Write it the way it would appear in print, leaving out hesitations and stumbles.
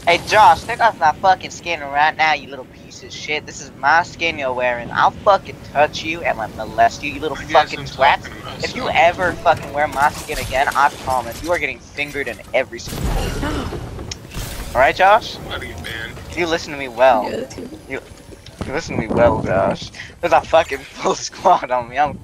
Hey Josh, take off my fucking skin right now, you little piece of shit. This is my skin you're wearing. I'll fucking touch you and like molest you, you little I guess fucking I'm twat. talking to If you myself. ever fucking wear my skin again, I promise you are getting fingered in every single hole. Alright, Josh? I'm letting you ban. You listen to me well. Yeah, that's good. You listen to me well, Josh. There's a fucking full squad on me. I'm